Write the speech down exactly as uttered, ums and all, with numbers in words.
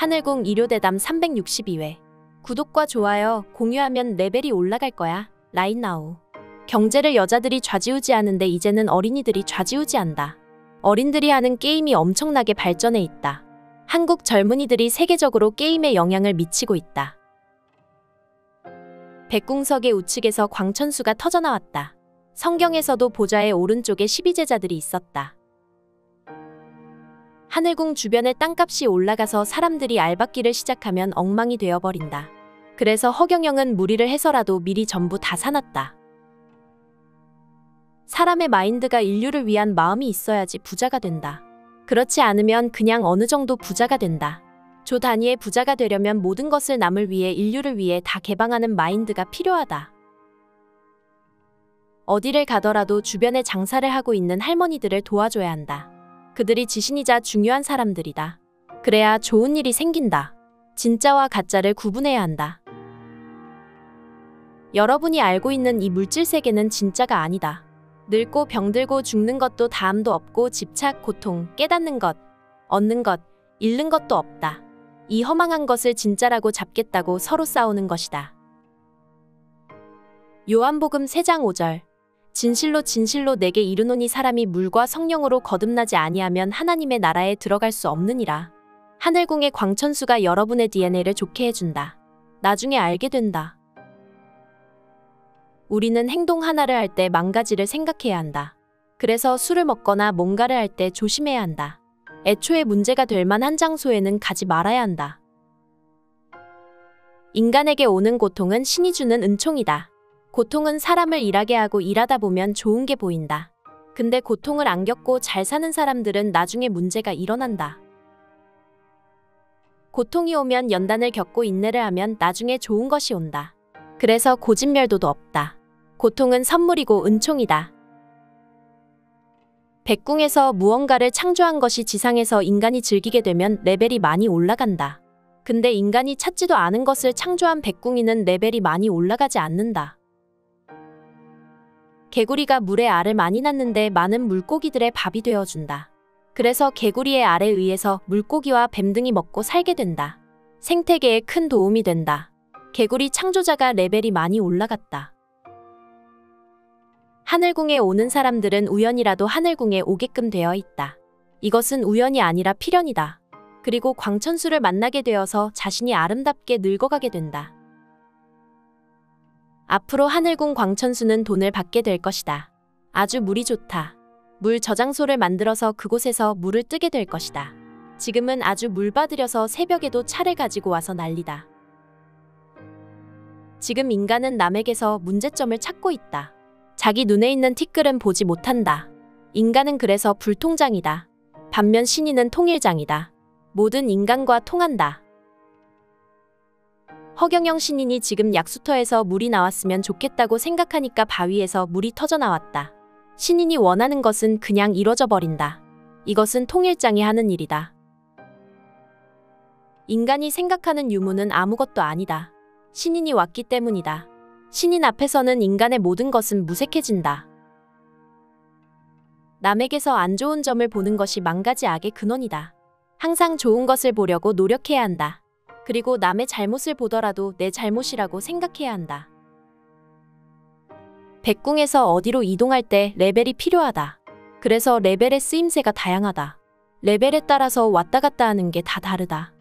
하늘궁 일요대담 삼백육십이 회. 구독과 좋아요, 공유하면 레벨이 올라갈 거야. 라인나우. 경제를 여자들이 좌지우지하는데 이제는 어린이들이 좌지우지한다. 어린들이 하는 게임이 엄청나게 발전해 있다. 한국 젊은이들이 세계적으로 게임에 영향을 미치고 있다. 백궁석의 우측에서 광천수가 터져나왔다. 성경에서도 보좌의 오른쪽에 십이 제자들이 있었다. 하늘궁 주변의 땅값이 올라가서 사람들이 알박기를 시작하면 엉망이 되어버린다. 그래서 허경영은 무리를 해서라도 미리 전부 다 사놨다. 사람의 마인드가 인류를 위한 마음이 있어야지 부자가 된다. 그렇지 않으면 그냥 어느 정도 부자가 된다. 조 단위의 부자가 되려면 모든 것을 남을 위해 인류를 위해 다 개방하는 마인드가 필요하다. 어디를 가더라도 주변에 장사를 하고 있는 할머니들을 도와줘야 한다. 그들이 지신이자 중요한 사람들이다. 그래야 좋은 일이 생긴다. 진짜와 가짜를 구분해야 한다. 여러분이 알고 있는 이 물질 세계는 진짜가 아니다. 늙고 병들고 죽는 것도 다음도 없고 집착, 고통, 깨닫는 것, 얻는 것, 잃는 것도 없다. 이 허망한 것을 진짜라고 잡겠다고 서로 싸우는 것이다. 요한복음 세 장 오 절. 진실로 진실로 내게 이르노니 사람이 물과 성령으로 거듭나지 아니하면 하나님의 나라에 들어갈 수 없느니라. 하늘궁의 광천수가 여러분의 디엔에이를 좋게 해준다. 나중에 알게 된다. 우리는 행동 하나를 할 때 만 가지를 생각해야 한다. 그래서 술을 먹거나 뭔가를 할 때 조심해야 한다. 애초에 문제가 될 만한 장소에는 가지 말아야 한다. 인간에게 오는 고통은 신이 주는 은총이다. 고통은 사람을 일하게 하고 일하다 보면 좋은 게 보인다. 근데 고통을 안 겪고 잘 사는 사람들은 나중에 문제가 일어난다. 고통이 오면 연단을 겪고 인내를 하면 나중에 좋은 것이 온다. 그래서 고진멸도도 없다. 고통은 선물이고 은총이다. 백궁에서 무언가를 창조한 것이 지상에서 인간이 즐기게 되면 레벨이 많이 올라간다. 근데 인간이 찾지도 않은 것을 창조한 백궁이는 레벨이 많이 올라가지 않는다. 개구리가 물에 알을 많이 낳는데 많은 물고기들의 밥이 되어준다. 그래서 개구리의 알에 의해서 물고기와 뱀 등이 먹고 살게 된다. 생태계에 큰 도움이 된다. 개구리 창조자가 레벨이 많이 올라갔다. 하늘궁에 오는 사람들은 우연이라도 하늘궁에 오게끔 되어 있다. 이것은 우연이 아니라 필연이다. 그리고 광천수를 만나게 되어서 자신이 아름답게 늙어가게 된다. 앞으로 하늘궁 광천수는 돈을 받게 될 것이다. 아주 물이 좋다. 물 저장소를 만들어서 그곳에서 물을 뜨게 될 것이다. 지금은 아주 물 받으려서 새벽에도 차를 가지고 와서 난리다. 지금 인간은 남에게서 문제점을 찾고 있다. 자기 눈에 있는 티끌은 보지 못한다. 인간은 그래서 불통장이다. 반면 신인은 통일장이다. 모든 인간과 통한다. 허경영 신인이 지금 약수터에서 물이 나왔으면 좋겠다고 생각하니까 바위에서 물이 터져 나왔다. 신인이 원하는 것은 그냥 이뤄져 버린다. 이것은 통일장이 하는 일이다. 인간이 생각하는 유무는 아무것도 아니다. 신인이 왔기 때문이다. 신인 앞에서는 인간의 모든 것은 무색해진다. 남에게서 안 좋은 점을 보는 것이 만 가지 악의 근원이다. 항상 좋은 것을 보려고 노력해야 한다. 그리고 남의 잘못을 보더라도 내 잘못이라고 생각해야 한다. 백궁에서 어디로 이동할 때 레벨이 필요하다. 그래서 레벨의 쓰임새가 다양하다. 레벨에 따라서 왔다 갔다 하는 게 다 다르다.